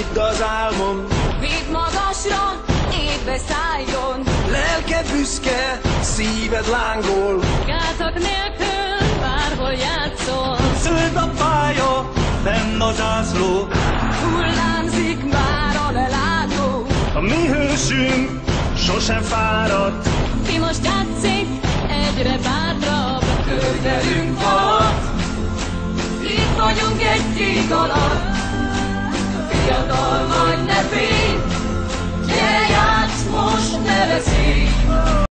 hidd az álmon, vidd magasra, égbe szálljon. lelke büszke, szíved lángol, Gátak nélkül bárhol játszol. Zöld a pálya, fenn a zászló, Hullámzik már a lelátó. a mi hősünk sosem fáradt. Ki most játszik, egyre bátrabb. könyvelünk alatt, Itt vagyunk egy ég alatt. fiatal vagy ne félj, Gyere, játsz most, ne veszélj.